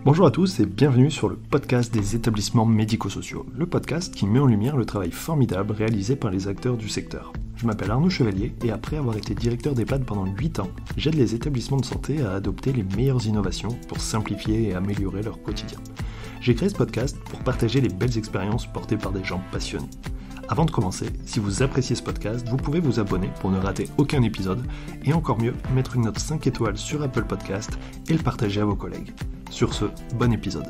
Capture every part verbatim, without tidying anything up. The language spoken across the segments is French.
Bonjour à tous et bienvenue sur le podcast des établissements médico-sociaux, le podcast qui met en lumière le travail formidable réalisé par les acteurs du secteur. Je m'appelle Arnaud Chevalier et après avoir été directeur d'EHPAD pendant huit ans, j'aide les établissements de santé à adopter les meilleures innovations pour simplifier et améliorer leur quotidien. J'ai créé ce podcast pour partager les belles expériences portées par des gens passionnés. Avant de commencer, si vous appréciez ce podcast, vous pouvez vous abonner pour ne rater aucun épisode et encore mieux, mettre une note cinq étoiles sur Apple Podcast et le partager à vos collègues. Sur ce, bon épisode.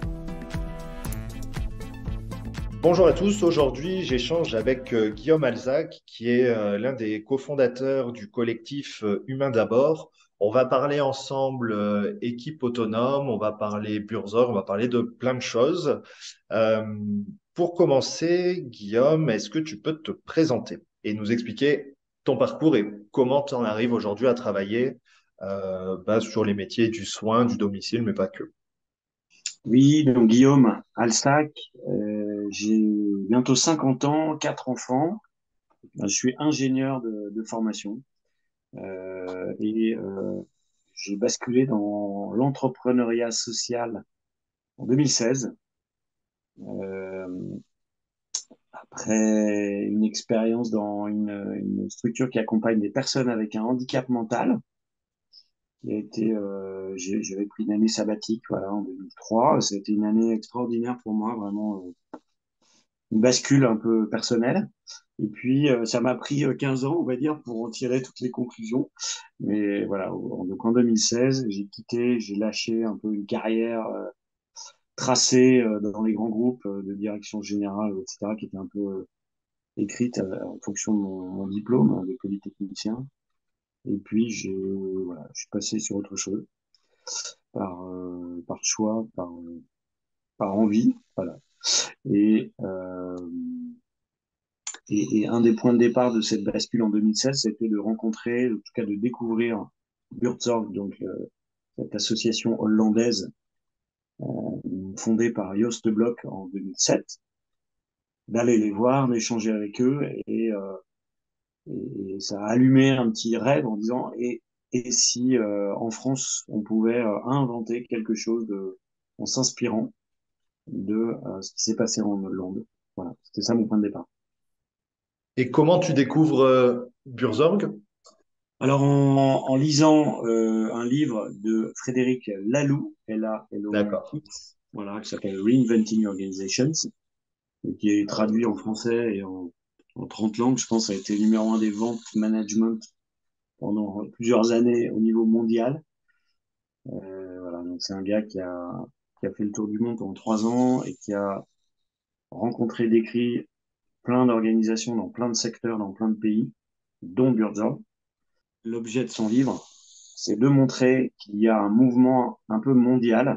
Bonjour à tous, aujourd'hui j'échange avec euh, Guillaume Alzac qui est euh, l'un des cofondateurs du collectif euh, Humain d'abord. On va parler ensemble euh, équipe autonome, on va parler Burzor, on va parler de plein de choses. Euh, pour commencer, Guillaume, est-ce que tu peux te présenter et nous expliquer ton parcours et comment tu en arrives aujourd'hui à travailler euh, bah, sur les métiers du soin, du domicile, mais pas que. Oui, donc Guillaume Alsac, euh, j'ai bientôt cinquante ans, quatre enfants. Je suis ingénieur de, de formation euh, et euh, j'ai basculé dans l'entrepreneuriat social en deux mille seize. Euh, Après une expérience dans une, une structure qui accompagne des personnes avec un handicap mental, qui a été, euh, j'ai- j'avais pris une année sabbatique, voilà, en deux mille trois. C'était une année extraordinaire pour moi, vraiment. Euh, une bascule un peu personnelle. Et puis, euh, ça m'a pris euh, quinze ans, on va dire, pour en tirer toutes les conclusions. Mais voilà, au- donc en deux mille seize, j'ai quitté, j'ai lâché un peu une carrière euh, tracée euh, dans les grands groupes euh, de direction générale, et cetera, qui était un peu euh, écrite euh, en fonction de mon, mon diplôme hein, de polytechnicien. Et puis, j'ai, voilà, je suis passé sur autre chose, par, euh, par choix, par, euh, par envie, voilà. Et, euh, Et, et un des points de départ de cette bascule en deux mille seize, c'était de rencontrer, en tout cas de découvrir Buurtzorg, donc euh, cette association hollandaise euh, fondée par Joost de Blok en deux mille sept, d'aller les voir, d'échanger avec eux, et, euh, et, et ça a allumé un petit rêve en disant et, et si euh, en France on pouvait euh, inventer quelque chose de, en s'inspirant de euh, ce qui s'est passé en Hollande. Voilà, c'était ça mon point de départ. Et comment tu découvres euh, Burzorg? Alors, en, en lisant euh, un livre de Frédéric Laloux, D'accord. L A L O U X, voilà, qui s'appelle Reinventing Organizations, et qui est traduit en français et en, en trente langues, je pense, ça a été numéro un des ventes management pendant plusieurs années au niveau mondial. Euh, voilà, donc c'est un gars qui a, qui a fait le tour du monde en trois ans et qui a rencontré, décrit plein d'organisations dans plein de secteurs, dans plein de pays, dont Buurtzorg. L'objet de son livre, c'est de montrer qu'il y a un mouvement un peu mondial,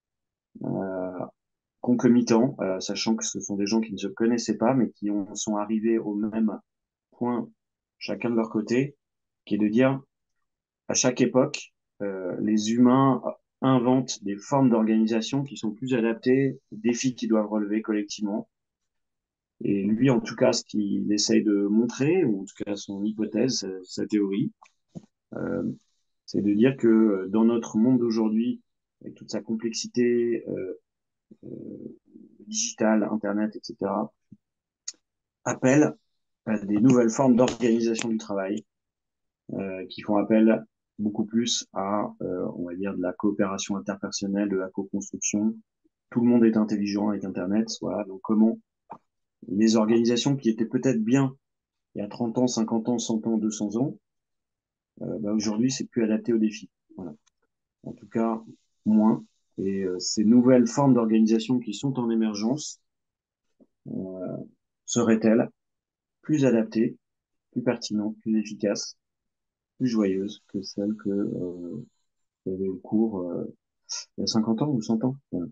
euh, concomitant, euh, sachant que ce sont des gens qui ne se connaissaient pas, mais qui ont, sont arrivés au même point, chacun de leur côté, qui est de dire, à chaque époque, euh, les humains inventent des formes d'organisation qui sont plus adaptées aux défis qu'ils doivent relever collectivement. Et lui, en tout cas, ce qu'il essaye de montrer, ou en tout cas son hypothèse, sa théorie, euh, c'est de dire que euh, dans notre monde d'aujourd'hui, avec toute sa complexité euh, euh, digitale, Internet, et cetera, appelle à des nouvelles formes d'organisation du travail euh, qui font appel beaucoup plus à, euh, on va dire, de la coopération interpersonnelle, de la co-construction. Tout le monde est intelligent avec Internet. Voilà. Donc, comment les organisations qui étaient peut-être bien il y a trente ans, cinquante ans, cent ans, deux cents ans, euh, bah, aujourd'hui, c'est plus adapté aux défis. Voilà. En tout cas, moins. Et euh, ces nouvelles formes d'organisation qui sont en émergence euh, seraient-elles plus adaptées, plus pertinentes, plus efficaces, plus joyeuses que celles que euh, qui avaient au cours euh, il y a cinquante ans ou cent ans. Voilà.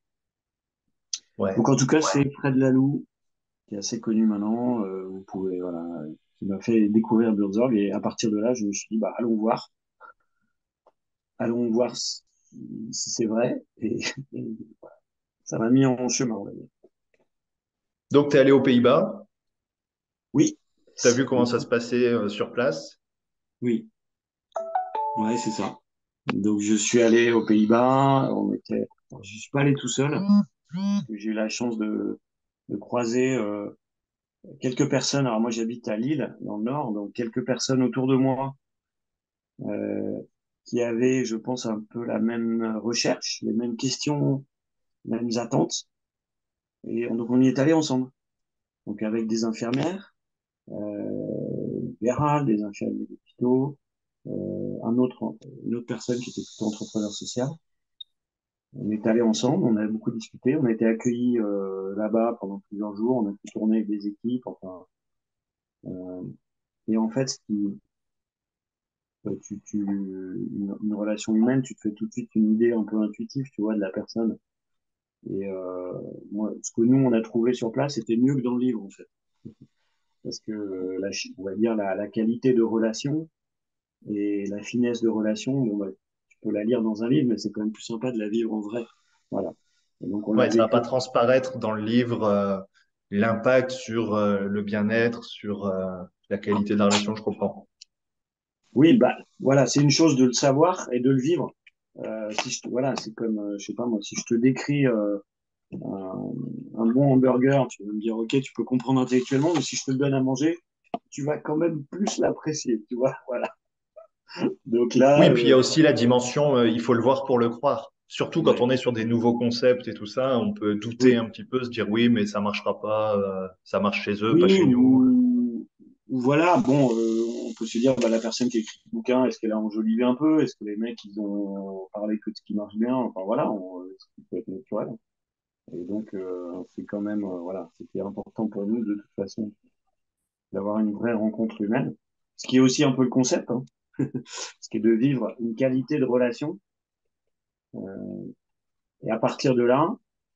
Ouais. Donc en tout cas, c'est Fred Laloux, qui est assez connu maintenant. Euh, vous pouvez, voilà, qui m'a fait découvrir Buurtzorg. Et à partir de là, je me suis dit, bah, allons voir, allons voir si, si c'est vrai. Et, et ça m'a mis en chemin, on va dire. Donc, tu es allé aux Pays-Bas, Oui, tu as vu comment ça se passait euh, sur place. oui, ouais, c'est ça. Donc, je suis allé aux Pays-Bas. On était, alors, je suis pas allé tout seul. J'ai eu la chance de, de croiser euh, quelques personnes. Alors, moi, j'habite à Lille, dans le Nord, donc quelques personnes autour de moi euh, qui avaient, je pense, un peu la même recherche, les mêmes questions, les mêmes attentes. Et on- donc, on y est allé ensemble. Donc, avec des infirmières, euh, libérales, des infirmiers d'hôpitaux, euh, un autre, une autre personne qui était plutôt entrepreneur social. On est allés ensemble, on a beaucoup discuté, on a été accueillis euh, là-bas pendant plusieurs jours, on a pu tourner avec des équipes, enfin, euh, et en fait, ce qui, euh, tu, tu, une, une relation humaine, tu te fais tout de suite une idée un peu intuitive, tu vois, de la personne. Et euh, moi, ce que nous on a trouvé sur place, c'était mieux que dans le livre en fait, parce que euh, la, on va dire la, la qualité de relation et la finesse de relation, bon, bah, tu peux la lire dans un livre, mais c'est quand même plus sympa de la vivre en vrai. Voilà. Et donc on l'a Ouais, ça va vécu. pas transparaître dans le livre euh, l'impact sur euh, le bien-être, sur euh, la qualité de la relation, je comprends. Oui, bah voilà, c'est une chose de le savoir et de le vivre. Euh, si je te- voilà, c'est comme, euh, je sais pas moi, si je te décris euh, un, un bon hamburger, tu vas me dire, ok, tu peux comprendre intellectuellement, mais si je te le donne à manger, tu vas quand même plus l'apprécier, tu vois, voilà. Donc là, Oui, puis il y a euh, aussi la dimension, euh, il faut le voir pour le croire. Surtout quand ouais, on est sur des nouveaux concepts et tout ça, on peut douter oui, un petit peu, se dire oui, mais ça marchera pas, euh, ça marche chez eux, pas oui, chez nous. ou, ou voilà, bon, euh, on peut se dire, bah, la personne qui a écrit le bouquin, est-ce qu'elle a enjolivé un peu? Est-ce que les mecs, ils ont parlé que de ce qui marche bien? Enfin voilà, on, ce qui peut être naturel. Et donc, euh, c'est quand même, euh, voilà, c'était important pour nous, de toute façon, d'avoir une vraie rencontre humaine. Ce qui est aussi un peu le concept, hein, ce qui est de vivre une qualité de relation. Euh, et à partir de là,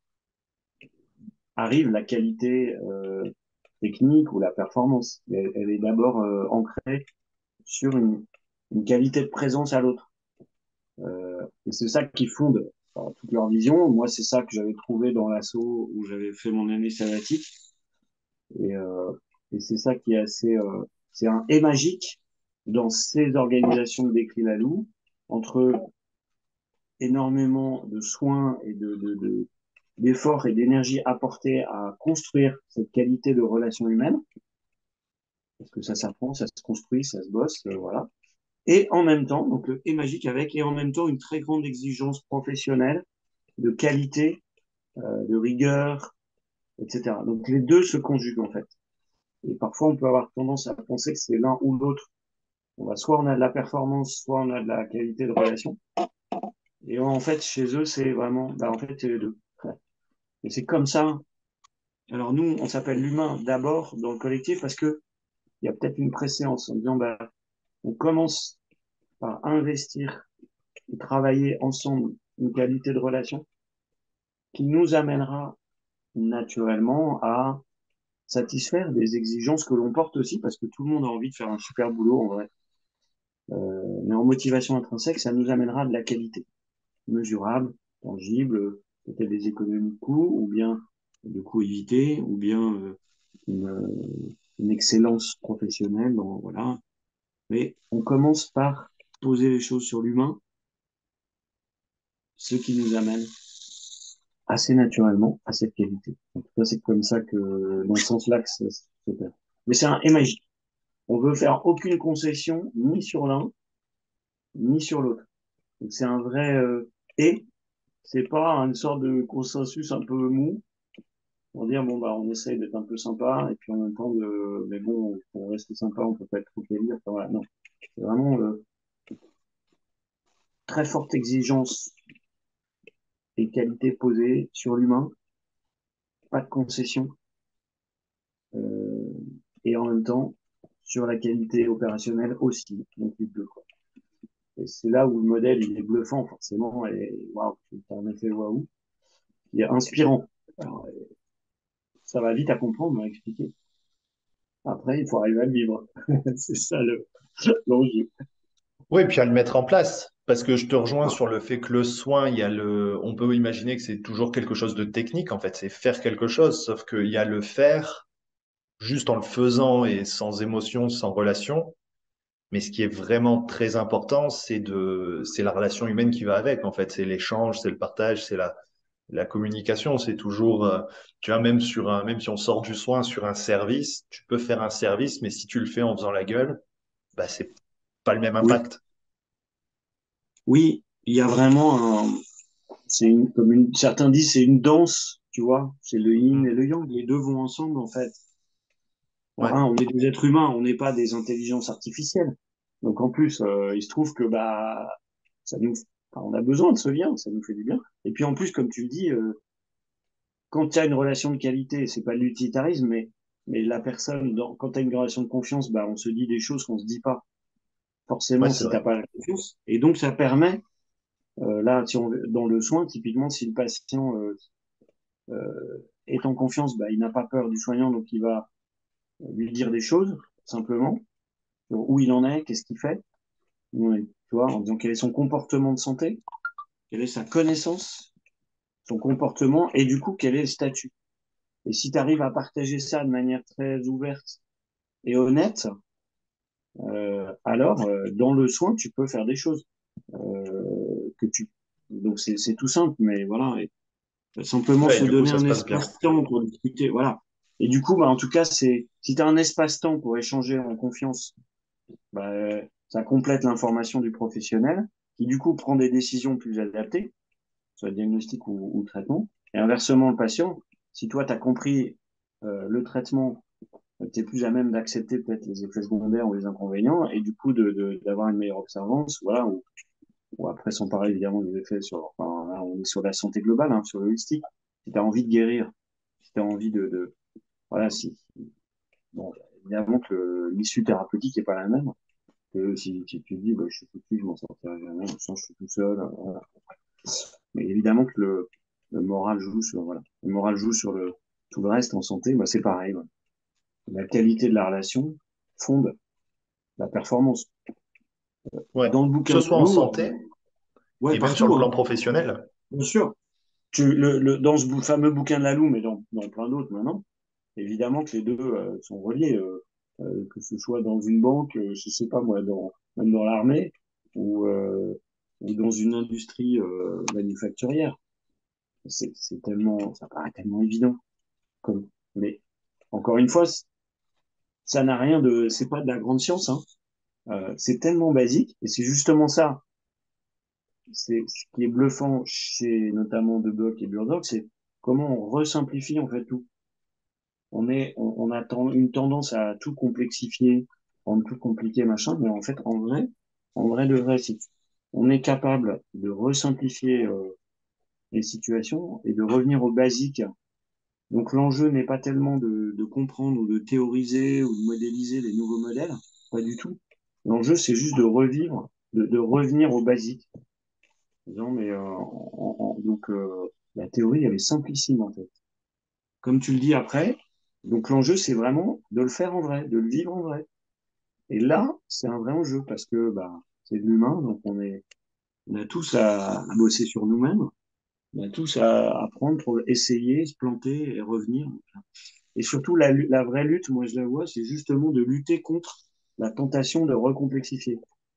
arrive la qualité euh, technique ou la performance. Elle, elle est d'abord euh, ancrée sur une, une qualité de présence à l'autre. Euh, et c'est ça qui fonde enfin, toute leur vision. Moi, c'est ça que j'avais trouvé dans l'assaut où j'avais fait mon année sabbatique. Et, euh, et c'est ça qui est assez, euh, c'est un et magique dans ces organisations que décrit Lalou, entre énormément de soins et de, de, de d'efforts et d'énergie apportés à construire cette qualité de relation humaine, parce que ça s'apprend, ça se construit, ça se bosse, euh, voilà. Et en même temps, donc le et magique avec, et en même temps une très grande exigence professionnelle, de qualité, euh, de rigueur, et cetera. Donc les deux se conjuguent en fait. Et parfois on peut avoir tendance à penser que c'est l'un ou l'autre. On va, soit on a de la performance, soit on a de la qualité de relation. Et en fait, chez eux, c'est vraiment, bah, en fait, c'est les deux. Ouais. Et c'est comme ça. Alors nous, on s'appelle l'humain d'abord dans le collectif parce que il y a peut-être une préséance en disant, bah, on commence par investir et travailler ensemble une qualité de relation qui nous amènera naturellement à satisfaire des exigences que l'on porte aussi parce que tout le monde a envie de faire un super boulot en vrai. Euh, mais en motivation intrinsèque, ça nous amènera de la qualité mesurable, tangible, peut-être des économies de coûts, ou bien de coûts évités, ou bien euh, une, une excellence professionnelle. Dans, voilà. Mais on commence par poser les choses sur l'humain, ce qui nous amène assez naturellement à cette qualité. En tout cas, c'est comme ça que, dans ce sens-là, que ça se fait. Mais c'est un et magique. On veut faire aucune concession, ni sur l'un, ni sur l'autre. Donc c'est un vrai euh, et, c'est pas une sorte de consensus un peu mou pour dire bon bah on essaye d'être un peu sympa et puis en même temps de mais bon pour rester sympa on peut pas être trop délire. Enfin, voilà, non, c'est vraiment euh, très forte exigence et qualité posée sur l'humain, pas de concession euh, et en même temps sur la qualité opérationnelle aussi. Donc les deux, quoi. Et c'est là où le modèle il est bluffant forcément et waouh, c'est un effet waouh, il est inspirant. Alors, ça va vite à comprendre, à expliquer. Après, il faut arriver à le vivre. C'est ça le l'enjeu. Oui, puis à le mettre en place. Parce que je te rejoins sur le fait que le soin, il y a le, on peut imaginer que c'est toujours quelque chose de technique, en fait, c'est faire quelque chose, sauf qu'il y a le faire juste en le faisant et sans émotion, sans relation. Mais ce qui est vraiment très important, c'est de, c'est la relation humaine qui va avec, en fait. C'est l'échange, c'est le partage, c'est la, la communication. C'est toujours, euh, tu vois, même sur un, même si on sort du soin sur un service, tu peux faire un service, mais si tu le fais en faisant la gueule, bah, c'est pas le même Oui, impact. oui, il y a vraiment un, c'est une, comme une, certains disent, c'est une danse, tu vois, c'est le yin et Mm. le yang, les deux vont ensemble, en fait. Ouais, Hein, on est des êtres humains, on n'est pas des intelligences artificielles. Donc, en plus, euh, il se trouve que, bah, ça nous, enfin, on a besoin de ce lien, ça nous fait du bien. Et puis, en plus, comme tu le dis, euh, quand tu as une relation de qualité, c'est pas de l'utilitarisme, mais, mais la personne, dans, quand tu as une relation de confiance, bah, on se dit des choses qu'on se dit pas ouais, forcément c'est si vrai. t'as pas la confiance. Et donc, ça permet, euh, là, si on, dans le soin, typiquement, si le patient euh, euh, est en confiance, bah, il n'a pas peur du soignant, donc il va lui dire des choses, simplement, où il en est, qu'est-ce qu'il fait, tu vois, en disant quel est son comportement de santé, quelle est sa connaissance, son comportement, et du coup, quel est le statut. Et si tu arrives à partager ça de manière très ouverte et honnête, euh, alors, euh, dans le soin, tu peux faire des choses. Euh, que tu... Donc, c'est c'est tout simple, mais voilà. Et simplement Ouais, et se du coup, donner ça se un passe bien. espace-temps pour discuter, voilà. Et du coup, bah, en tout cas, c'est si tu as un espace-temps pour échanger en confiance, bah, euh, ça complète l'information du professionnel, qui du coup prend des décisions plus adaptées, soit diagnostic ou, ou traitement. Et inversement, le patient, si toi, tu as compris euh, le traitement, tu es plus à même d'accepter peut-être les effets secondaires ou les inconvénients, et du coup de, de, d'avoir une meilleure observance, voilà, ou, ou après, sans parler évidemment des effets sur, enfin, là, on est sur la santé globale, hein, sur le holistique. Si tu as envie de guérir, si tu as envie de, de, voilà, si, bon, évidemment que l'issue thérapeutique n'est pas la même que si, si tu te dis, bah, je suis foutu, je m'en sortirai jamais, je sens que je suis tout seul, voilà. Mais évidemment que le, le moral joue sur, voilà, le moral joue sur le, tout le reste en santé, bah, c'est pareil, voilà. La qualité de la relation fonde la performance. Ouais. Dans le Que bouquin ce de soit en Lou, santé ouais, et même sur partout, le plan hein, professionnel. bien sûr. Tu, le, le, dans ce bou- fameux bouquin de la Lou, mais dans, dans plein d'autres maintenant, évidemment que les deux euh, sont reliés, euh, euh, que ce soit dans une banque, euh, je sais pas moi, dans, même dans l'armée ou, euh, ou dans une industrie euh, manufacturière. C'est, c'est tellement, ça paraît tellement évident. Comme, mais encore une fois, c- ça n'a rien de, c'est pas de la grande science, hein. Euh, c'est tellement basique et c'est justement ça. C'est ce qui est bluffant chez notamment De Bock et Burdock, c'est comment on resimplifie en fait tout. On est, on, on a ten- une tendance à tout complexifier, rendre tout compliqué, machin, mais en fait, en vrai, en vrai de vrai, si on est capable de resimplifier euh, les situations et de revenir au basique. Donc l'enjeu n'est pas tellement de, de comprendre ou de théoriser ou de modéliser des nouveaux modèles, pas du tout. L'enjeu, c'est juste de revivre, de, de revenir au basique. Non, mais euh, en- en- donc euh, la théorie, elle est simplissime en fait. Comme tu le dis après, donc l'enjeu, c'est vraiment de le faire en vrai, de le vivre en vrai. Et là, c'est un vrai enjeu parce que bah, c'est de l'humain, donc on est, on a tous à, à bosser sur nous-mêmes, on a tous à apprendre pour essayer, se planter et revenir. Et surtout, la, lu- la vraie lutte, moi je la vois, c'est justement de lutter contre la tentation de recomplexifier.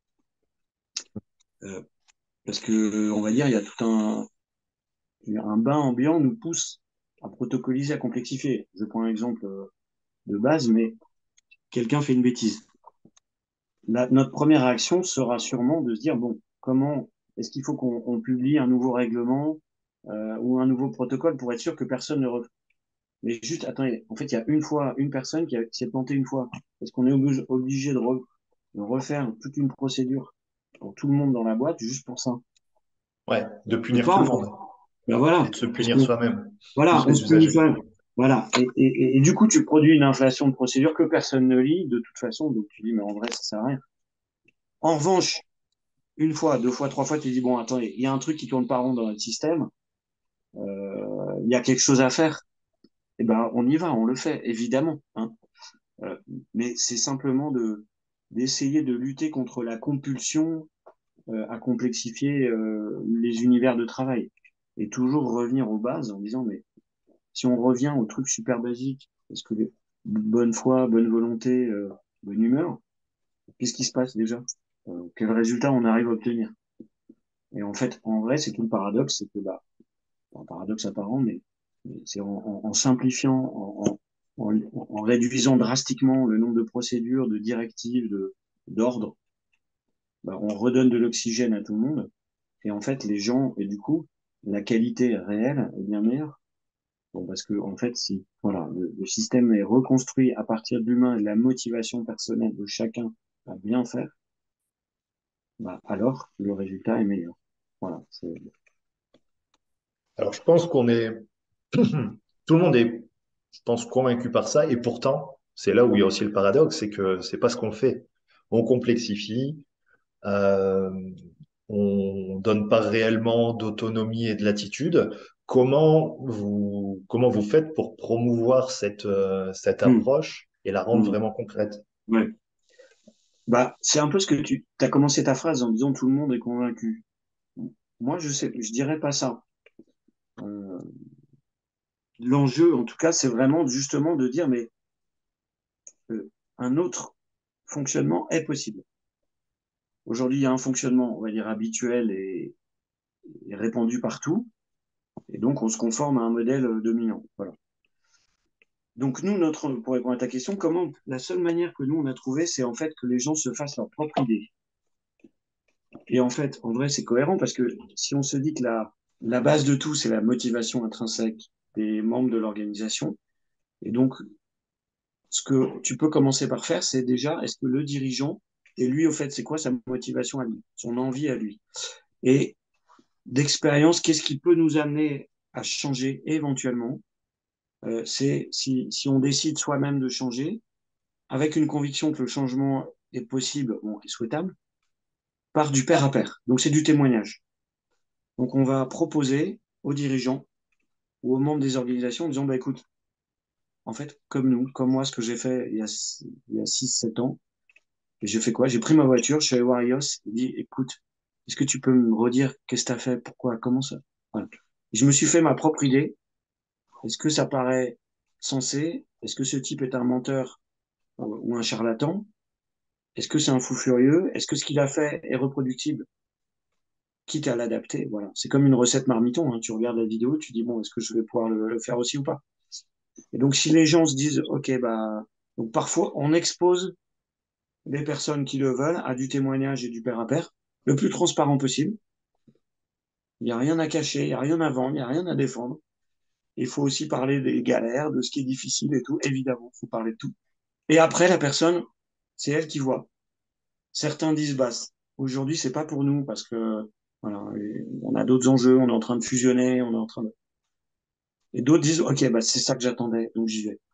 Euh, parce que, on va dire, il y a tout un, un bain ambiant nous pousse à protocoliser, à complexifier. Je prends un exemple euh, de base, mais quelqu'un fait une bêtise. La- notre première réaction sera sûrement de se dire, bon, comment est-ce qu'il faut qu'on on publie un nouveau règlement euh, ou un nouveau protocole pour être sûr que personne ne refait. Mais juste, attendez, en fait, il y a une fois, une personne qui, a- qui s'est plantée une fois. Est-ce qu'on est obligé, obligé de, re- de refaire toute une procédure pour tout le monde dans la boîte juste pour ça? Ouais, de Je sais punir pas, tout en le fait. monde Ben et voilà, de se parce punir que soi-même, voilà, plus on les se punit usagers. soi-même. Voilà. Et, et, et, et du coup, tu produis une inflation de procédures que personne ne lit de toute façon. Donc tu dis, mais en vrai, ça sert à rien. En revanche, une fois, deux fois, trois fois, tu dis, bon, attends, il y a un truc qui tourne pas rond dans notre système, euh, il y a quelque chose à faire. Eh ben, on y va, on le fait, évidemment, hein. Euh, mais c'est simplement de d'essayer de lutter contre la compulsion euh, à complexifier euh, les univers de travail et toujours revenir aux bases en disant mais si on revient au truc super basique, parce que les- bonne foi, bonne volonté, euh, bonne humeur, qu'est-ce qui se passe déjà? Euh, quel résultat on arrive à obtenir? Et en fait, en vrai, c'est tout le paradoxe, c'est que, bah, un paradoxe apparent, mais, mais c'est en, en, en simplifiant, en, en, en réduisant drastiquement le nombre de procédures, de directives, de, d'ordres, bah, on redonne de l'oxygène à tout le monde. Et en fait, les gens, et du coup, la qualité réelle est bien meilleure. Bon, parce que, en fait, si, voilà, le, le système est reconstruit à partir de l'humain et de la motivation personnelle de chacun à bien faire, bah, alors le résultat est meilleur. Voilà. C'est, Alors, je pense qu'on est, tout le monde est, je pense, convaincu par ça, et pourtant, c'est là où il y a aussi le paradoxe, c'est que c'est pas ce qu'on fait. On complexifie, euh, on donne pas réellement d'autonomie et de latitude. Comment vous, comment vous faites pour promouvoir cette, euh, cette Hum, approche et la rendre hum, vraiment concrète? ouais. Bah, c'est un peu ce que tu as commencé ta phrase en disant tout le monde est convaincu. Moi, je sais, je dirais pas ça. Euh, L'enjeu, en tout cas, c'est vraiment justement de dire, mais euh, un autre fonctionnement est possible. Aujourd'hui, il y a un fonctionnement, on va dire, habituel et, et répandu partout, et donc on se conforme à un modèle euh, dominant. Voilà. Donc nous, notre, pour répondre à ta question, comment la seule manière que nous on a trouvé, c'est en fait que les gens se fassent leur propre idée. Et en fait, en vrai, c'est cohérent parce que si on se dit que la, la base de tout, c'est la motivation intrinsèque des membres de l'organisation, et donc ce que tu peux commencer par faire, c'est déjà, est-ce que le dirigeant, et lui, au fait, c'est quoi sa motivation à lui, son envie à lui? Et d'expérience, qu'est-ce qui peut nous amener à changer éventuellement? Euh, c'est si, si on décide soi-même de changer, avec une conviction que le changement est possible, bon, est souhaitable, par du pair à pair. Donc c'est du témoignage. Donc on va proposer aux dirigeants ou aux membres des organisations en disant, bah, écoute, en fait, comme nous, comme moi, ce que j'ai fait il y a, il y a six sept ans, j'ai fait quoi? J'ai pris ma voiture, je suis allé voir I O S, et dit, écoute, est-ce que tu peux me redire qu'est-ce que tu as fait, pourquoi, comment ça? Voilà. Je me suis fait ma propre idée. Est-ce que ça paraît sensé? Est-ce que ce type est un menteur ou un charlatan? Est-ce que c'est un fou furieux? Est-ce que ce qu'il a fait est reproductible? Quitte à l'adapter, voilà. C'est comme une recette marmiton, hein. Tu regardes la vidéo, tu dis, bon, est-ce que je vais pouvoir le, le faire aussi ou pas? Et donc, si les gens se disent, OK, bah, donc parfois, on expose les personnes qui le veulent à du témoignage et du pair à pair, le plus transparent possible. Il n'y a rien à cacher, il n'y a rien à vendre, il n'y a rien à défendre. Il faut aussi parler des galères, de ce qui est difficile et tout. Évidemment, il faut parler de tout. Et après, la personne, c'est elle qui voit. Certains disent, bah, aujourd'hui, c'est pas pour nous parce que, voilà, on a d'autres enjeux, on est en train de fusionner, on est en train de... Et d'autres disent, OK, bah, c'est ça que j'attendais, donc j'y vais.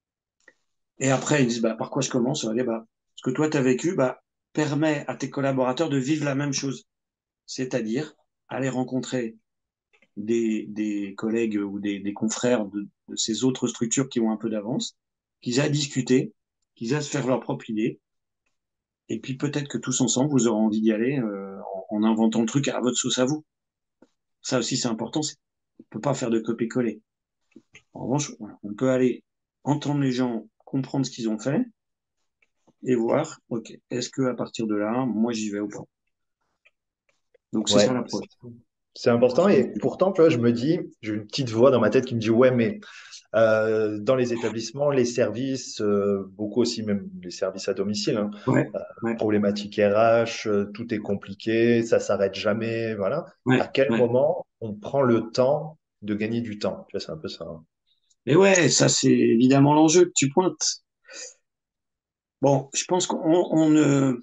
Et après, ils disent, bah, par quoi je commence? Allez, bah, ce que toi, tu as vécu, bah, permet à tes collaborateurs de vivre la même chose. C'est-à-dire, aller rencontrer des, des collègues ou des, des confrères de, de ces autres structures qui ont un peu d'avance, qu'ils aient à discuter, qu'ils aient à se faire leur propre idée. Et puis peut-être que tous ensemble, vous aurez envie d'y aller euh, en, en inventant le truc à votre sauce à vous. Ça aussi, c'est important. C'est, on ne peut pas faire de copier-coller. En revanche, voilà, on peut aller entendre les gens, comprendre ce qu'ils ont fait et voir, OK, est-ce que à partir de là, moi j'y vais ou pas? Donc c'est ça Ouais, l'approche. c'est important. Et pourtant, tu vois, je me dis, j'ai une petite voix dans ma tête qui me dit, ouais, mais euh, dans les établissements, les services, euh, beaucoup aussi même les services à domicile, hein, Ouais, euh, ouais, problématique R H, euh, tout est compliqué, ça s'arrête jamais, voilà. À ouais, quel ouais. moment on prend le temps de gagner du temps? Tu vois, c'est un peu ça, hein. Et ouais, ça c'est évidemment l'enjeu que tu pointes. Bon, je pense qu'on on ne,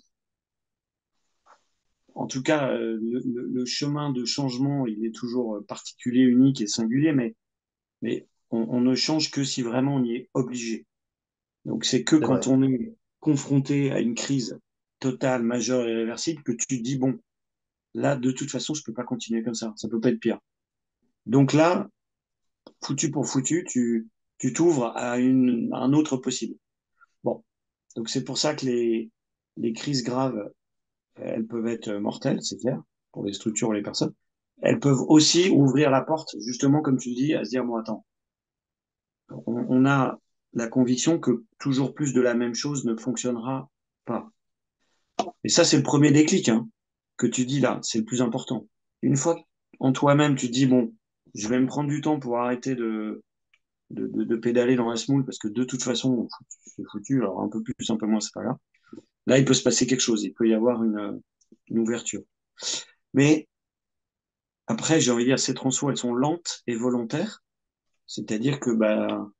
en tout cas, euh, le, le- le chemin de changement, il est toujours euh, particulier, unique et singulier, mais, mais on, on ne change que si vraiment on y est obligé. Donc c'est que C'est quand vrai. on est confronté à une crise totale, majeure et irréversible que tu te dis, bon, là, de toute façon, je peux pas continuer comme ça, ça peut pas être pire. Donc là, foutu pour foutu, tu, tu t'ouvres à une, à un autre possible. Bon, donc c'est pour ça que les, les crises graves, elles peuvent être mortelles, c'est clair, pour les structures ou les personnes. Elles peuvent aussi ouvrir la porte, justement, comme tu dis, à se dire, bon, attends, on, on a la conviction que toujours plus de la même chose ne fonctionnera pas. Et ça, c'est le premier déclic, hein, que tu dis là, c'est le plus important. Une fois en toi-même, tu te dis, bon, je vais me prendre du temps pour arrêter de, de, de, de pédaler dans la semoule, parce que de toute façon, c'est foutu, alors un peu plus, un peu moins, c'est pas grave. Là, il peut se passer quelque chose, il peut y avoir une, une ouverture. Mais après, j'ai envie de dire, ces transfos, elles sont lentes et volontaires, c'est-à-dire que bah,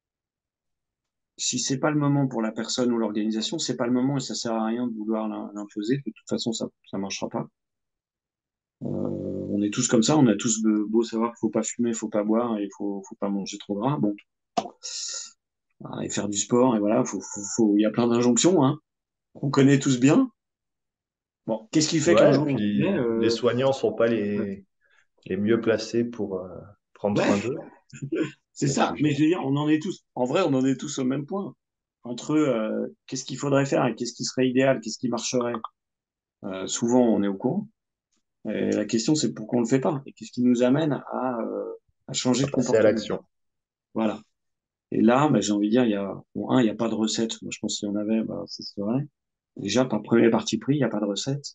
si c'est pas le moment pour la personne ou l'organisation, c'est pas le moment et ça sert à rien de vouloir l'imposer. De toute façon, ça, ça marchera pas. Euh, on est tous comme ça, on a tous beau savoir qu'il faut pas fumer, faut pas boire et il faut, faut pas manger trop gras. Bon, et faire du sport et voilà, faut, faut, faut... il y a plein d'injonctions, hein. On connaît tous bien. Bon, qu'est-ce qui fait qu'un Ouais, et jour on se dit, puis les euh... soignants sont pas les, les mieux placés pour euh, prendre soin ouais, d'eux, c'est c'est le ça. Mais sujet. je veux dire, on en est tous. En vrai, on en est tous au même point. Entre euh, qu'est-ce qu'il faudrait faire et qu'est-ce qui serait idéal, qu'est-ce qui marcherait. Euh, souvent, on est au courant. Et la question, c'est pourquoi on le fait pas et qu'est-ce qui nous amène à, euh, à changer À de passer à comportement. l'action. Voilà. Et là, bah, j'ai envie de dire, il y a, bon, un, il n'y a pas de recette. Moi, je pense qu'il y en avait, bah, ça serait. Déjà, par premier parti pris, il n'y a pas de recette.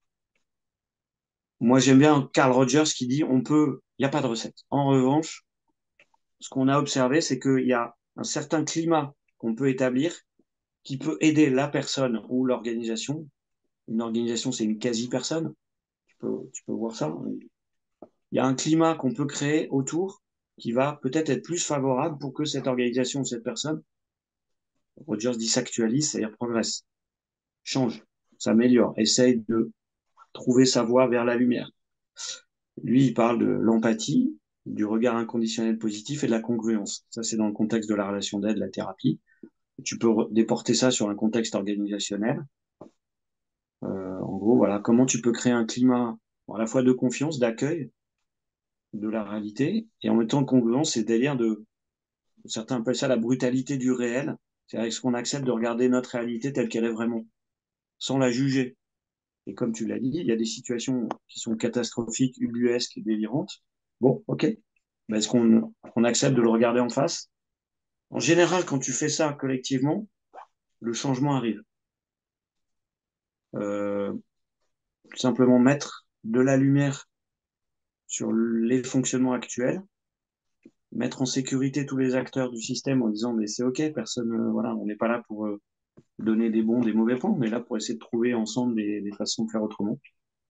Moi, j'aime bien Carl Rogers qui dit, on peut, il n'y a pas de recette. En revanche, ce qu'on a observé, c'est qu'il y a un certain climat qu'on peut établir qui peut aider la personne ou l'organisation. Une organisation, c'est une quasi-personne. Tu peux, tu peux voir ça. Il y a un climat qu'on peut créer autour qui va peut-être être plus favorable pour que cette organisation ou cette personne, Rogers dit s'actualise, c'est-à-dire progresse, change, s'améliore, essaye de trouver sa voie vers la lumière. Lui, il parle de l'empathie, du regard inconditionnel positif et de la congruence. Ça, c'est dans le contexte de la relation d'aide, la thérapie. Tu peux déporter ça sur un contexte organisationnel. Euh, en gros, voilà, comment tu peux créer un climat à la fois de confiance, d'accueil de la réalité, et en même temps de congruence, c'est le délire de, certains appellent ça la brutalité du réel, c'est-à-dire est-ce qu'on accepte de regarder notre réalité telle qu'elle est vraiment, sans la juger. Et comme tu l'as dit, il y a des situations qui sont catastrophiques, ubuesques et délirantes. Bon, ok. Mais est-ce qu'on on accepte de le regarder en face? En général, quand tu fais ça collectivement, le changement arrive. Euh, tout simplement mettre de la lumière sur les fonctionnements actuels, mettre en sécurité tous les acteurs du système en disant mais c'est ok, personne, euh, voilà, on n'est pas là pour euh, donner des bons, des mauvais points, on est là pour essayer de trouver ensemble des, des façons de faire autrement.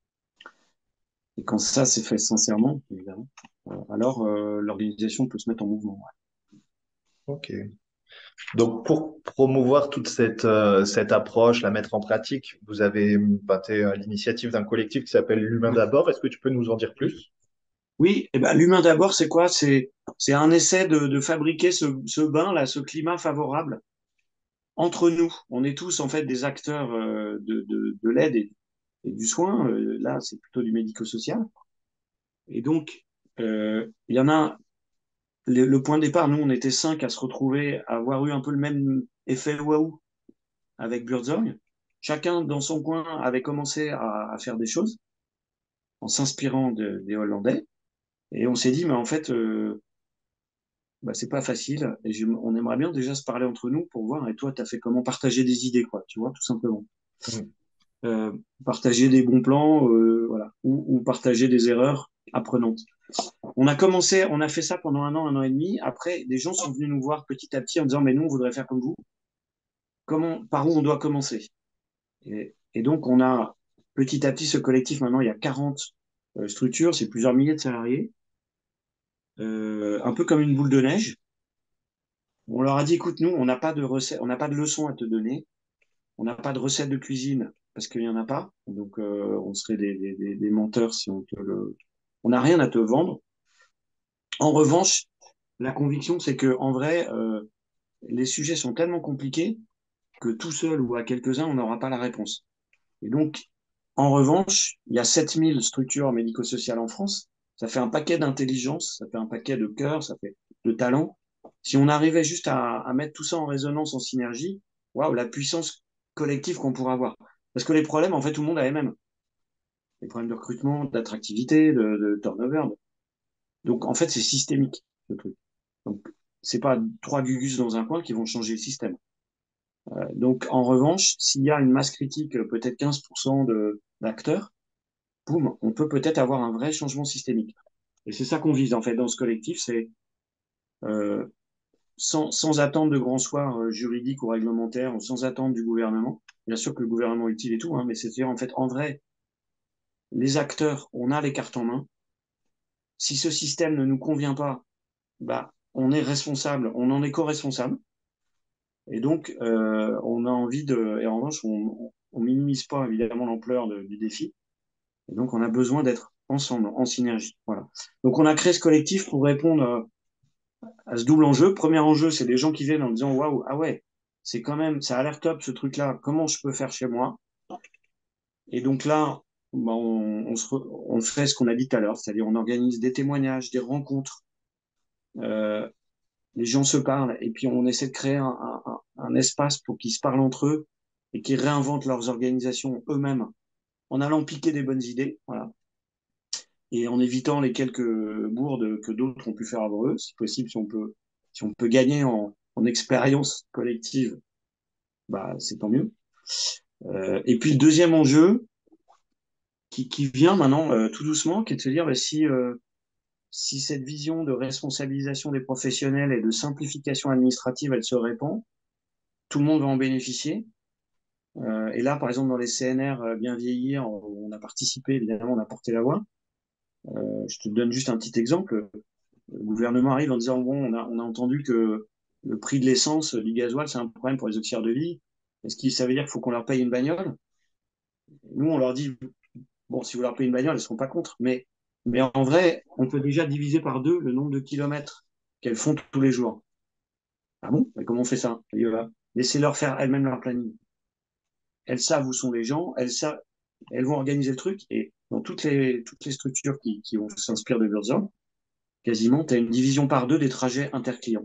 Et quand ça c'est fait sincèrement, évidemment, euh, alors euh, l'organisation peut se mettre en mouvement. Ouais. Ok. Donc, pour promouvoir toute cette, euh, cette approche, la mettre en pratique, vous avez bah, été à l'initiative d'un collectif qui s'appelle L'Humain d'abord. Est-ce que tu peux nous en dire plus? Oui, eh ben, l'humain d'abord, c'est quoi? C'est c'est un essai de, de fabriquer ce, ce bain là, ce climat favorable entre nous. On est tous en fait des acteurs euh, de, de, de l'aide et, et du soin. Euh, là, c'est plutôt du médico-social. Et donc, euh, il y en a. Le, le point de départ, nous, on était cinq à se retrouver, à avoir eu un peu le même effet waouh avec Burzog. Chacun dans son coin avait commencé à, à faire des choses en s'inspirant de, des Hollandais. Et on s'est dit, mais en fait, euh, bah, c'est pas facile. Et je- on aimerait bien déjà se parler entre nous pour voir. Et toi, tu as fait comment partager des idées, quoi, tu vois, tout simplement. Mm. Euh, partager des bons plans, euh, voilà, ou, ou partager des erreurs apprenantes. On a commencé, on a fait ça pendant un an, un an et demi. Après, des gens sont venus nous voir petit à petit en disant, mais nous, on voudrait faire comme vous. Comment, par où on doit commencer? Et, et donc, on a petit à petit ce collectif. Maintenant, il y a quarante euh, structures, c'est plusieurs milliers de salariés, euh, un peu comme une boule de neige. On leur a dit, écoute, nous, on n'a pas de recettes, on n'a pas de leçons à te donner, on n'a pas de recettes de cuisine parce qu'il n'y en a pas. Donc, euh, on serait des, des, des, des menteurs si on te le. On n'a rien à te vendre. En revanche, la conviction, c'est que en vrai, euh, les sujets sont tellement compliqués que tout seul ou à quelques-uns, on n'aura pas la réponse. Et donc, en revanche, il y a sept mille structures médico-sociales en France. Ça fait un paquet d'intelligence, ça fait un paquet de cœur, ça fait de talent. Si on arrivait juste à, à mettre tout ça en résonance, en synergie, waouh, la puissance collective qu'on pourrait avoir. Parce que les problèmes, en fait, tout le monde a les mêmes. Les problèmes de recrutement, d'attractivité, de, de turnover. Donc, en fait, c'est systémique, ce truc. Donc, c'est pas trois gugus dans un coin qui vont changer le système. Euh, donc, en revanche, s'il y a une masse critique, euh, peut-être quinze pour cent de, d'acteurs, boum, on peut peut-être avoir un vrai changement systémique. Et c'est ça qu'on vise, en fait, dans ce collectif, c'est euh, sans, sans attendre de grands soirs euh, juridiques ou réglementaires, ou sans attendre du gouvernement. Bien sûr que le gouvernement est utile et tout, hein, mais c'est-à-dire, en fait, en vrai, les acteurs, on a les cartes en main. Si ce système ne nous convient pas, bah, on est responsable, on en est co-responsable. Et donc, euh, on a envie de, et en revanche, on, on minimise pas évidemment l'ampleur de- du défi. Et donc, on a besoin d'être ensemble, en synergie. Voilà. Donc, on a créé ce collectif pour répondre euh, à ce double enjeu. Premier enjeu, c'est des gens qui viennent en disant, waouh, ah ouais, c'est quand même, ça a l'air top ce truc-là. Comment je peux faire chez moi? Et donc là, bah, on, on, se re- on fait ce qu'on a dit tout à l'heure, c'est-à-dire on organise des témoignages, des rencontres. Euh, les gens se parlent et puis on essaie de créer un, un, un espace pour qu'ils se parlent entre eux et qu'ils réinventent leurs organisations eux-mêmes en allant piquer des bonnes idées, voilà, et en évitant les quelques bourdes que d'autres ont pu faire avant eux, si possible, si on peut, si on peut gagner en, en expérience collective, bah c'est tant mieux. Euh, et puis le deuxième enjeu qui, qui vient maintenant euh, tout doucement, qui est de se dire bah, si euh, si cette vision de responsabilisation des professionnels et de simplification administrative, elle se répand, tout le monde va en bénéficier. Euh, et là, par exemple, dans les C N R euh, bien vieillir, on a participé, évidemment, on a porté la voix. Euh, je te donne juste un petit exemple. Le gouvernement arrive en disant, bon, on a, on a entendu que le prix de l'essence, du gasoil, c'est un problème pour les auxiliaires de vie. Est-ce que ça veut dire qu'il faut qu'on leur paye une bagnole? Nous, on leur dit, bon, si vous leur payez une bagnole, elles ne seront pas contre. Mais, mais en vrai, on peut déjà diviser par deux le nombre de kilomètres qu'elles font tous les jours. Ah bon? Mais comment on fait ça? Laissez-leur faire elles-mêmes leur planning. Elles savent où sont les gens, elles savent, elles vont organiser le truc. Et dans toutes les, toutes les structures qui, qui s'inspirent de Burzorg, quasiment, tu as une division par deux des trajets interclients.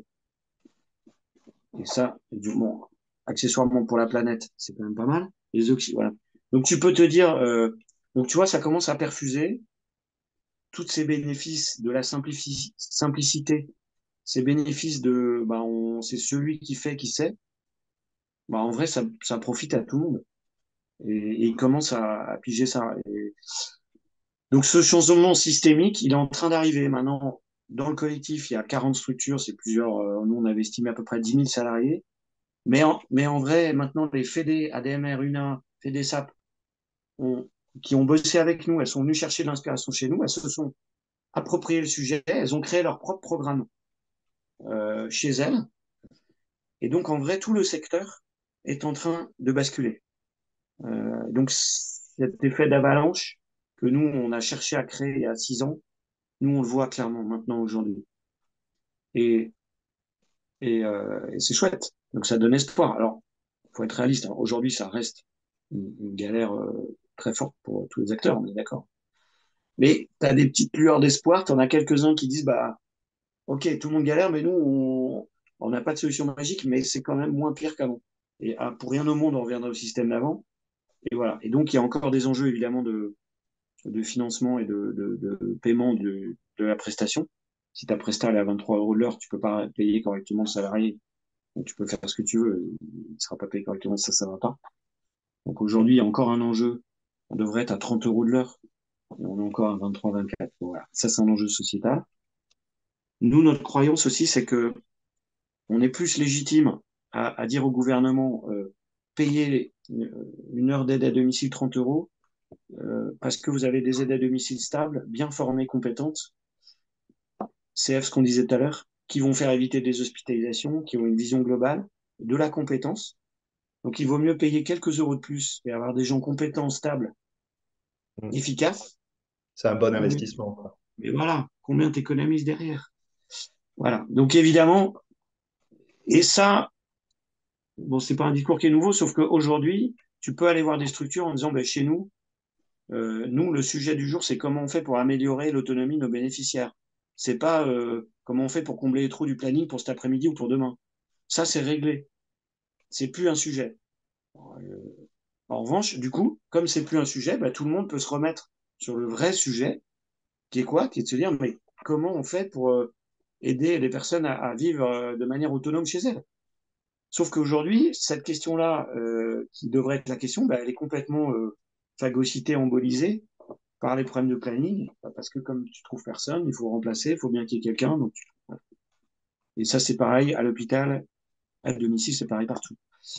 Et ça, bon, accessoirement pour la planète, c'est quand même pas mal. Les oxy, voilà. Donc tu peux te dire, euh, donc tu vois, ça commence à perfuser tous ces bénéfices de la simplici- simplicité, ces bénéfices de, bah, on, c'est celui qui fait qui sait. Bah, en vrai, ça, ça profite à tout le monde. Et, et il commence à, à piger ça. Et donc ce changement systémique, il est en train d'arriver maintenant. Dans le collectif, il y a quarante structures, c'est plusieurs, euh, nous on avait estimé à peu près dix mille salariés. Mais en, mais en vrai, maintenant, les Fédé, A D M R, U N A, FEDESAP, ont, qui ont bossé avec nous, elles sont venues chercher de l'inspiration chez nous, elles se sont appropriées le sujet, elles ont créé leur propre programme euh, chez elles. Et donc, en vrai, tout le secteur est en train de basculer. Euh, donc, cet effet d'avalanche que nous, on a cherché à créer il y a six ans, nous, on le voit clairement maintenant aujourd'hui. Et, et, euh, et c'est chouette. Donc, ça donne espoir. Alors, il faut être réaliste. Hein. Aujourd'hui, ça reste une, une galère euh, très forte pour tous les acteurs, on est d'accord. Mais tu as des petites lueurs d'espoir, tu en as quelques-uns qui disent, bah, ok, tout le monde galère, mais nous, on n'a pas de solution magique, mais c'est quand même moins pire qu'avant. Et ah, pour rien au monde, on reviendra au système d'avant. Et voilà. Et donc, il y a encore des enjeux, évidemment, de, de financement et de, de, de paiement de, de la prestation. Si ta presta elle est à vingt-trois euros de l'heure, tu peux pas payer correctement le salarié. Donc, tu peux faire ce que tu veux. Il ne sera pas payé correctement, ça, ça va pas. Donc, aujourd'hui, il y a encore un enjeu. On devrait être à trente euros de l'heure. Et on est encore à vingt-trois, vingt-quatre. Voilà. Ça, c'est un enjeu sociétal. Nous, notre croyance aussi, c'est que on est plus légitime à, à dire au gouvernement, euh, payer une heure d'aide à domicile trente euros, euh, parce que vous avez des aides à domicile stables, bien formées, compétentes, C F, ce qu'on disait tout à l'heure, qui vont faire éviter des hospitalisations, qui ont une vision globale, de la compétence. Donc, il vaut mieux payer quelques euros de plus et avoir des gens compétents, stables, Mm. efficaces. C'est un bon Ah, mais, investissement, quoi. mais voilà, combien tu économises derrière? Voilà. Donc, évidemment, et ça, bon, c'est pas un discours qui est nouveau, sauf qu'aujourd'hui, tu peux aller voir des structures en disant, ben, chez nous, euh, nous, le sujet du jour, c'est comment on fait pour améliorer l'autonomie de nos bénéficiaires. C'est pas euh, comment on fait pour combler les trous du planning pour cet après-midi ou pour demain. Ça, c'est réglé. C'est plus un sujet. Euh, en revanche, du coup, comme c'est plus un sujet, bah, tout le monde peut se remettre sur le vrai sujet, qui est quoi? Qui est de se dire, mais comment on fait pour euh, aider les personnes à, à vivre euh, de manière autonome chez elles? Sauf qu'aujourd'hui, cette question-là, euh, qui devrait être la question, bah, elle est complètement euh, phagocytée, embolisée par les problèmes de planning, parce que comme tu trouves personne, il faut remplacer, il faut bien qu'il y ait quelqu'un. Donc tu... Et ça, c'est pareil à l'hôpital, à domicile, c'est pareil partout.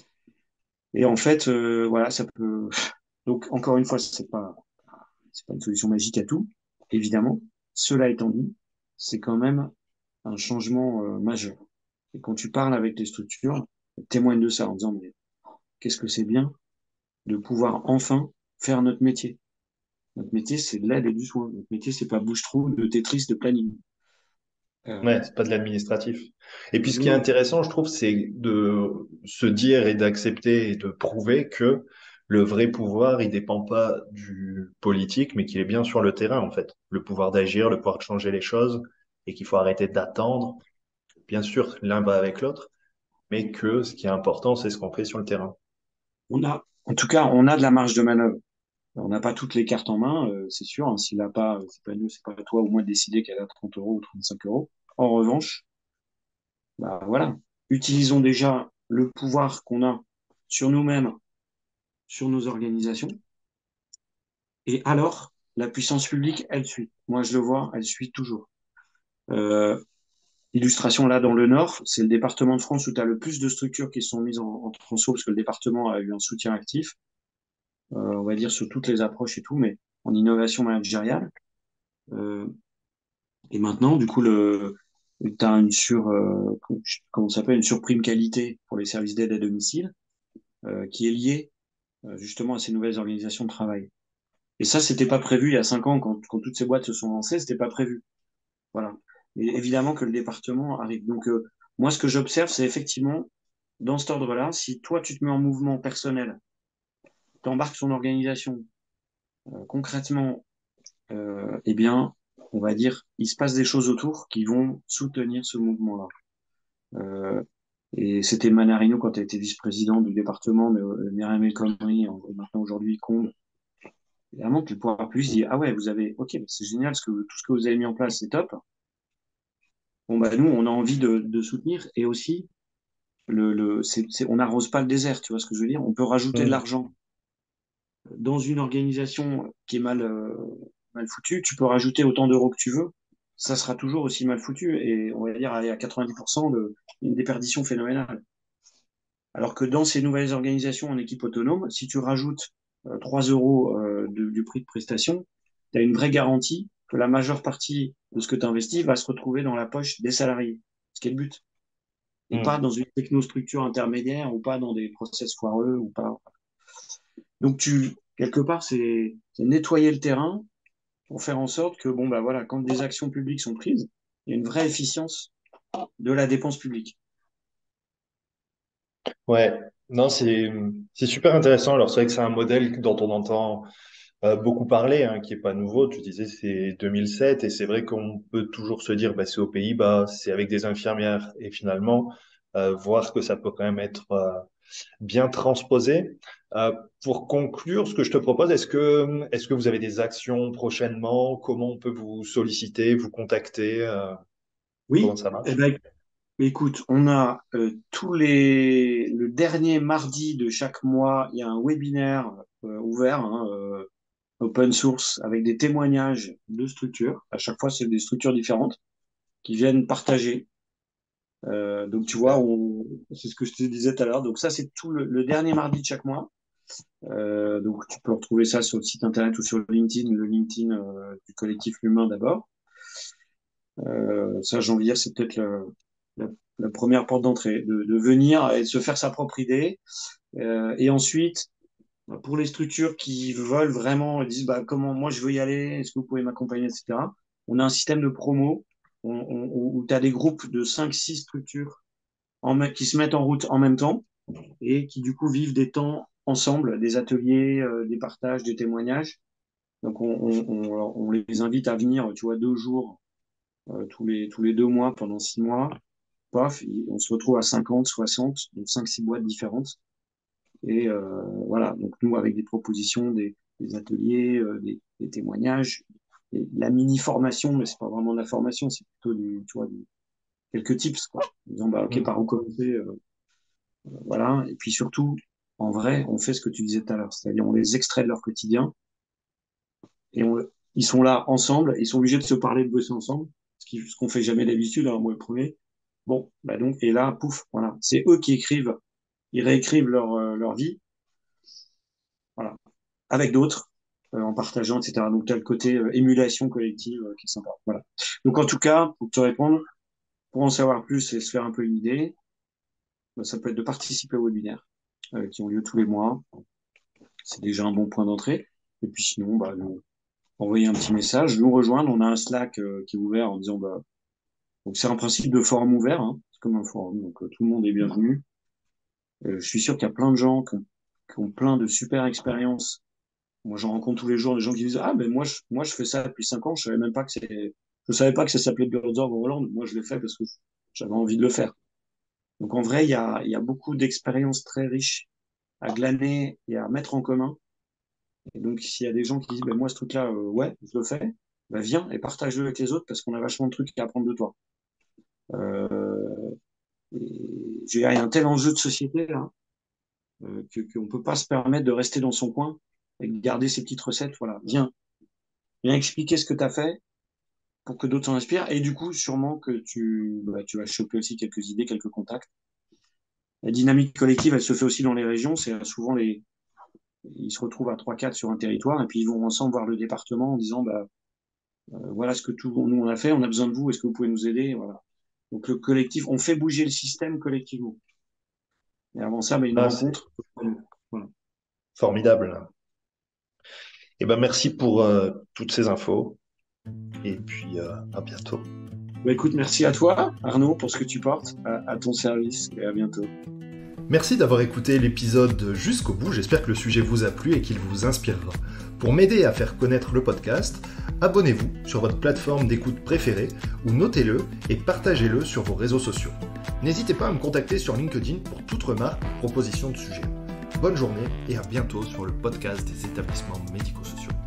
Et en fait, euh, voilà, ça peut. Donc encore une fois, c'est pas, c'est pas une solution magique à tout, évidemment. Cela étant dit, c'est quand même un changement euh, majeur. Et quand tu parles avec les structures, elles témoignent de ça en disant mais qu'est-ce que c'est bien de pouvoir enfin faire notre métier. Notre métier, c'est de l'aide et du soin. Notre métier, c'est pas bouche-trou de Tetris, de planning. Ouais, Euh, c'est pas de l'administratif. Et puis ce qui est non, intéressant, je trouve, c'est de se dire et d'accepter et de prouver que le vrai pouvoir, il dépend pas du politique, mais qu'il est bien sur le terrain, en fait. Le pouvoir d'agir, le pouvoir de changer les choses, et qu'il faut arrêter d'attendre. Bien sûr, l'un va avec l'autre, mais que ce qui est important, c'est ce qu'on fait sur le terrain. on a, en tout cas, on a de la marge de manœuvre. On n'a pas toutes les cartes en main, euh, c'est sûr. Hein, s'il n'a pas, c'est pas nous, c'est pas toi, au moins de décider qu'elle a trente euros ou trente-cinq euros. En revanche, bah voilà, utilisons déjà le pouvoir qu'on a sur nous-mêmes, sur nos organisations, et alors la puissance publique, elle suit. Moi, je le vois, elle suit toujours. Euh, Illustration là dans le Nord, c'est le département de France où tu as le plus de structures qui sont mises en, en transfo parce que le département a eu un soutien actif, euh, on va dire sur toutes les approches et tout, mais en innovation managériale. Euh, et maintenant, du coup, le, tu as une sur, euh, comment ça s'appelle, une surprime qualité pour les services d'aide à domicile euh, qui est liée euh, justement à ces nouvelles organisations de travail. Et ça, c'était pas prévu il y a cinq ans quand, quand toutes ces boîtes se sont lancées, c'était pas prévu. Voilà. Mais évidemment que le département arrive. Donc, euh, moi, ce que j'observe, c'est effectivement, dans cet ordre-là, si toi, tu te mets en mouvement personnel, tu embarques ton organisation, euh, concrètement, euh, eh bien, on va dire, il se passe des choses autour qui vont soutenir ce mouvement-là. Euh, et c'était Manarino quand tu été vice-président du département, mais euh, Myriam El Khomri, maintenant aujourd'hui Combe. Évidemment que le pouvoir public dit, ah ouais, vous avez, ok, c'est génial, ce que, tout ce que vous avez mis en place, c'est top. Bon, bah, nous, on a envie de, de soutenir et aussi, le, le, c'est, c'est, on n'arrose pas le désert, tu vois ce que je veux dire? On peut rajouter de Mm. l'argent dans une organisation qui est mal, euh, mal foutue. Tu peux rajouter autant d'euros que tu veux. Ça sera toujours aussi mal foutu et on va dire allez, à quatre-vingt-dix pour cent de, une déperdition phénoménale. Alors que dans ces nouvelles organisations en équipe autonome, si tu rajoutes euh, trois euros euh, de, du prix de prestation, tu as une vraie garantie que la majeure partie de ce que tu investis va se retrouver dans la poche des salariés. Ce qui est le but. Et pas Mm. dans une technostructure intermédiaire ou pas dans des process foireux ou pas. Donc tu, quelque part, c'est c'est nettoyer le terrain pour faire en sorte que, bon, bah voilà, quand des actions publiques sont prises, il y a une vraie efficience de la dépense publique. Ouais, non, c'est c'est super intéressant. Alors c'est vrai que c'est un modèle dont on entend euh, beaucoup parler, hein, qui est pas nouveau. Tu disais c'est deux mille sept et c'est vrai qu'on peut toujours se dire bah, c'est aux Pays-Bas, c'est avec des infirmières et finalement euh, voir que ça peut quand même être euh, bien transposé. Euh, pour conclure, ce que je te propose, est-ce que est-ce que vous avez des actions prochainement? Comment on peut vous solliciter, vous contacter? Euh, comment Oui, ça eh marche? ben, écoute, on a euh, tous les le dernier mardi de chaque mois, il y a un webinaire euh, ouvert, hein, euh, open source, avec des témoignages de structures. À chaque fois, c'est des structures différentes qui viennent partager. Euh, donc, tu vois, Super. on... c'est ce que je te disais tout à l'heure. Donc, ça, c'est tout le, le dernier mardi de chaque mois. Euh, donc, tu peux retrouver ça sur le site internet ou sur LinkedIn, le LinkedIn euh, du collectif L'Humain d'abord. Euh, ça, j'ai envie de dire, c'est peut-être le, la, la, première porte d'entrée, de, de, venir et de se faire sa propre idée. Euh, et ensuite, pour les structures qui veulent vraiment, disent bah, comment moi je veux y aller, est-ce que vous pouvez m'accompagner, et cetera. On a un système de promo on, on, où tu as des groupes de cinq six structures en, qui se mettent en route en même temps et qui du coup vivent des temps ensemble, des ateliers, euh, des partages, des témoignages. Donc on, on, on, on les invite à venir, tu vois, deux jours euh, tous les tous les deux mois pendant six mois. Paf, on se retrouve à cinquante, soixante, donc cinq, six boîtes différentes. Et euh, voilà, donc nous avec des propositions, des, des ateliers, euh, des, des témoignages, et la mini formation, mais c'est pas vraiment de la formation, c'est plutôt du, tu vois, du, quelques tips quoi. En disant bah ok Mm. par où commencer. Euh, Voilà. Et puis surtout, en vrai, on fait ce que tu disais tout à l'heure, c'est-à-dire on les extrait de leur quotidien et on, ils sont là ensemble, ils sont obligés de se parler, de bosser ensemble, ce qui, ce qu'on fait jamais d'habitude, hein, moi le premier. Bon, bah donc, et là, pouf, voilà, c'est eux qui écrivent, ils réécrivent leur, euh, leur vie, voilà, avec d'autres, euh, en partageant, et cetera. Donc, tu as le côté euh, émulation collective euh, qui est sympa. Voilà. Donc, en tout cas, pour te répondre, pour en savoir plus et se faire un peu une idée, bah, ça peut être de participer aux webinaires euh, qui ont lieu tous les mois. C'est déjà un bon point d'entrée. Et puis sinon, bah, nous, envoyer un petit message, nous rejoindre. On a un Slack euh, qui est ouvert en disant, bah, donc c'est un principe de forum ouvert, hein. C'est comme un forum, donc euh, tout le monde est bienvenu. Euh, je suis sûr qu'il y a plein de gens qui ont, qui ont plein de super expériences. Moi, j'en rencontre tous les jours des gens qui disent, ah, ben moi, je, moi, je fais ça depuis cinq ans. Je savais même pas que c'est, je savais pas que ça s'appelait Birds of Roland. Moi, je l'ai fait parce que j'avais envie de le faire. Donc, en vrai, il y a, il y a beaucoup d'expériences très riches à glaner et à mettre en commun. Et donc, s'il y a des gens qui disent, ben moi, ce truc-là, euh, ouais, je le fais, ben viens et partage-le avec les autres parce qu'on a vachement de trucs à apprendre de toi. Euh, et il y a un tel enjeu de société là, euh, que qu'on peut pas se permettre de rester dans son coin et de garder ses petites recettes. Voilà, viens, viens expliquer ce que tu as fait pour que d'autres s'en inspirent. Et du coup, sûrement que tu, bah, tu vas choper aussi quelques idées, quelques contacts. La dynamique collective, elle se fait aussi dans les régions. C'est souvent les, ils se retrouvent à trois quatre sur un territoire et puis ils vont ensemble voir le département en disant, bah, euh, voilà ce que tout, nous on a fait, on a besoin de vous, est-ce que vous pouvez nous aider? Voilà. Donc le collectif, on fait bouger le système collectivement. Et avant ça, bah, une Ah, c'est rencontre. Voilà. formidable. Et ben, merci pour euh, toutes ces infos. Et puis, euh, à bientôt. Bah, écoute, merci à toi, Arnaud, pour ce que tu portes, à, à ton service, et à bientôt. Merci d'avoir écouté l'épisode jusqu'au bout, j'espère que le sujet vous a plu et qu'il vous inspirera. Pour m'aider à faire connaître le podcast, abonnez-vous sur votre plateforme d'écoute préférée ou notez-le et partagez-le sur vos réseaux sociaux. N'hésitez pas à me contacter sur LinkedIn pour toute remarque ou proposition de sujet. Bonne journée et à bientôt sur le podcast des établissements médico-sociaux.